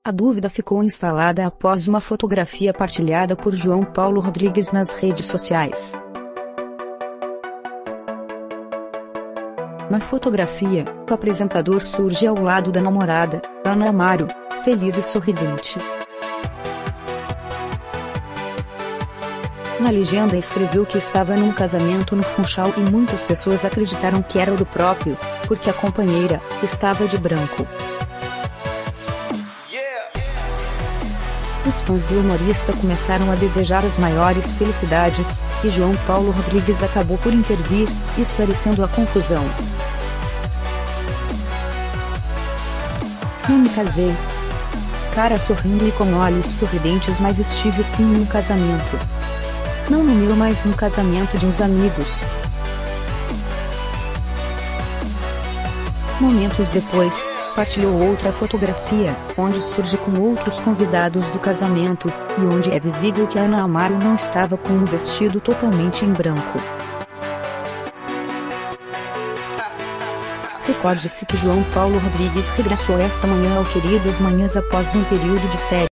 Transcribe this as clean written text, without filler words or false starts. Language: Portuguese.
A dúvida ficou instalada após uma fotografia partilhada por João Paulo Rodrigues nas redes sociais. Na fotografia, o apresentador surge ao lado da namorada, Ana Amaro, feliz e sorridente. Na legenda escreveu que estava num casamento no Funchal e muitas pessoas acreditaram que era o do próprio, porque a companheira estava de branco. Os fãs do humorista começaram a desejar as maiores felicidades, e João Paulo Rodrigues acabou por intervir, esclarecendo a confusão. Não me casei. Cara sorrindo e com olhos sorridentes, mas estive sim num casamento. Não no meu, mas no casamento de uns amigos. Momentos depois, partilhou outra fotografia, onde surge com outros convidados do casamento, e onde é visível que Ana Amaro não estava com um vestido totalmente em branco. Recorde-se que João Paulo Rodrigues regressou esta manhã ao Queridas Manhãs após um período de férias.